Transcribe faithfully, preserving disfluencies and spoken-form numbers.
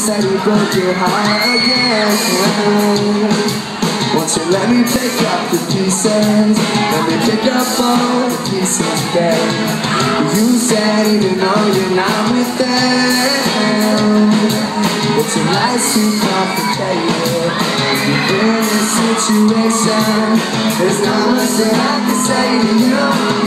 said he broke your heart again. Won't you let me pick up the pieces? Let me pick up all the pieces there. You said even though you're not with them, but tonight's too complicated. You're in this situation, there's not much that I can say to you.